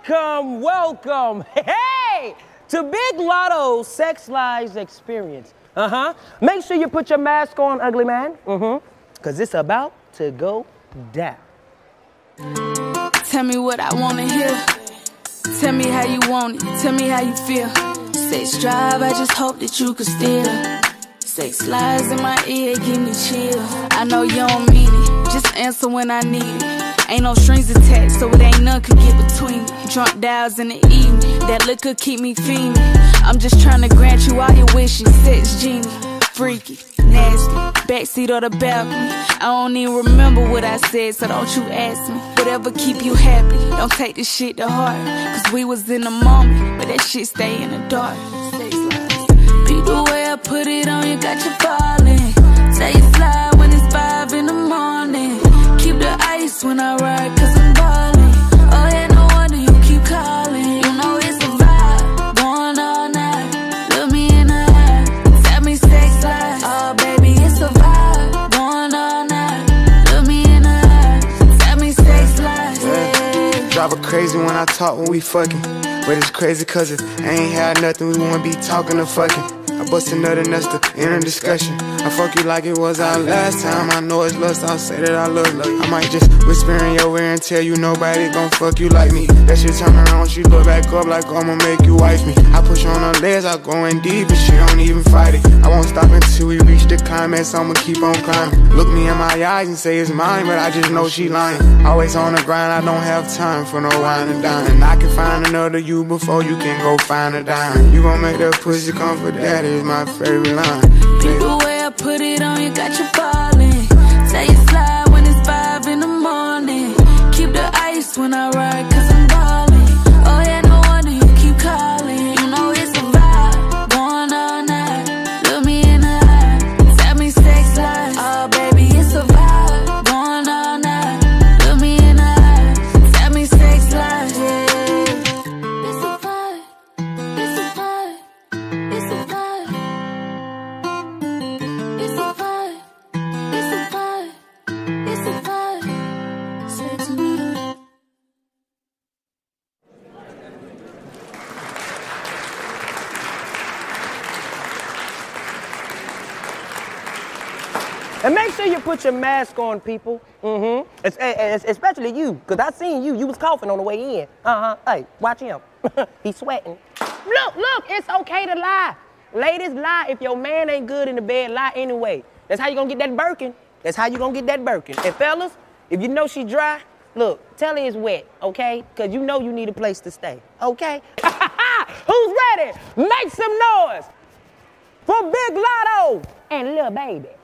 Welcome, hey, to Big Latto's Sex Lies Experience. Make sure you put your mask on, ugly man. Cause it's about to go down. Tell me what I wanna hear. Tell me how you want it. Tell me how you feel. Sex drive, I just hope that you could steal. Sex lies in my ear, give me chill. I know you don't mean it, just answer when I need it. Ain't no strings attached, so it ain't none could get between me. Drunk dials in the evening, that liquor keep me fiending. I'm just trying to grant you all your wishes. Sex genie, freaky, nasty, backseat or the balcony. I don't even remember what I said, so don't you ask me. Whatever keep you happy, don't take this shit to heart. Cause we was in the moment, but that shit stay in the dark. Sex lies. Peep the way I put it on you, got you falling. Say you slide when it's 5 in the morning. Keep the ice when I ride, cause I'm ballin'. Oh yeah, no wonder you keep calling. You know it's a vibe, going all night. Look me in the eye, tell me sex lies. Oh baby, it's a vibe, going all night. Look me in the eye, tell me sex lies. Yeah. Drive her crazy when I talk when we fucking. But it's crazy cause if I ain't had nothing, we wouldn't be talking or fucking. I bust another nuts to end a discussion. I fuck you like it was our last time. I know it's lust, I'll say that I love you. I might just whisper in your ear and tell you nobody gon' fuck you like me. That shit turn around, she look back up like I'ma make you wife me. I push on her legs, I go in deep and she don't even fight it. I won't stop until we reach the climax, I'ma keep on climbing. Look me in my eyes and say it's mine, but I just know she lying. Always on the grind, I don't have time for no wine and dine. And I can find another you before you can go find a dime. You gon' make that pussy come for daddy is my favorite line. Peep the way I put it on you, got you falling. Say you slide when it's 5 in the morning. Keep the ice when I ride, cause I'm ballin'. Oh yeah, no wonder you keep calling. You know it's a vibe, going all night. Look me in the eye, tell me sex lies. Oh baby, it's a vibe, going all night. Look me in the eye, tell me sex lies. Yeah. It's a vibe, it's a vibe, it's a vibe. It's a vibe, it's a vibe, it's a vibe. Say it to me. And make sure you put your mask on, people. Especially you, because I seen you. You was coughing on the way in. Hey, watch him. He's sweating. Look, it's okay to lie. Ladies, lie. If your man ain't good in the bed, lie anyway. That's how you gonna get that Birkin. That's how you gonna get that Birkin. And fellas, if you know she dry, look, tell her it's wet, okay? Because you know you need a place to stay, okay? Who's ready? Make some noise for Big Latto and Lil Baby.